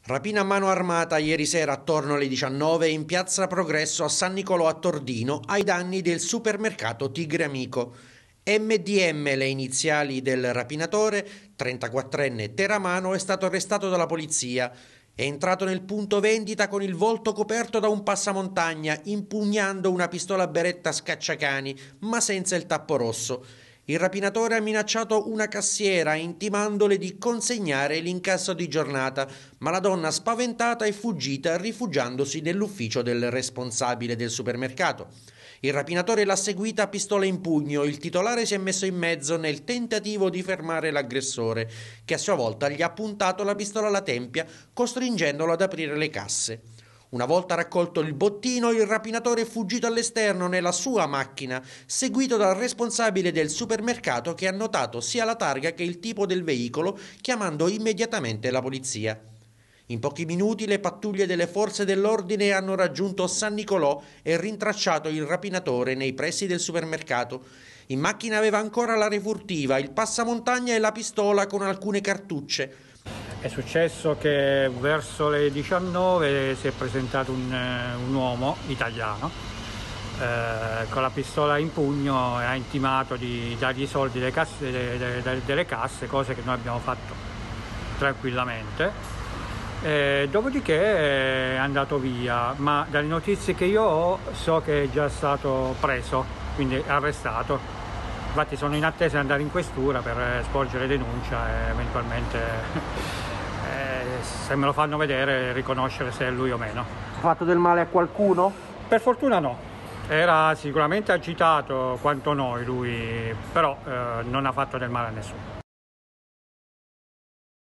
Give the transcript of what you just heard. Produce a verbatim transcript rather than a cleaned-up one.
Rapina a mano armata ieri sera attorno alle diciannove in piazza Progresso a San Nicolò a Tordino ai danni del supermercato Tigre Amico. M D M, le iniziali del rapinatore, trentaquattrenne teramano, è stato arrestato dalla polizia. È entrato nel punto vendita con il volto coperto da un passamontagna, impugnando una pistola Beretta scacciacani, ma senza il tappo rosso. Il rapinatore ha minacciato una cassiera intimandole di consegnare l'incasso di giornata, ma la donna spaventata è fuggita rifugiandosi nell'ufficio del responsabile del supermercato. Il rapinatore l'ha seguita a pistola in pugno, il titolare si è messo in mezzo nel tentativo di fermare l'aggressore, che a sua volta gli ha puntato la pistola alla tempia, costringendolo ad aprire le casse. Una volta raccolto il bottino, il rapinatore è fuggito all'esterno nella sua macchina, seguito dal responsabile del supermercato che ha notato sia la targa che il tipo del veicolo, chiamando immediatamente la polizia. In pochi minuti le pattuglie delle forze dell'ordine hanno raggiunto San Nicolò e rintracciato il rapinatore nei pressi del supermercato. In macchina aveva ancora la refurtiva, il passamontagna e la pistola con alcune cartucce. È successo che verso le diciannove si è presentato un, un uomo italiano eh, con la pistola in pugno e ha intimato di dargli i soldi delle casse, delle, delle, delle casse, cose che noi abbiamo fatto tranquillamente. E dopodiché è andato via, ma dalle notizie che io ho so che è già stato preso, quindi arrestato. Infatti sono in attesa di andare in questura per sporgere denuncia e eventualmente eh, se me lo fanno vedere riconoscere se è lui o meno. Ha fatto del male a qualcuno? Per fortuna no, era sicuramente agitato quanto noi lui, però eh, non ha fatto del male a nessuno.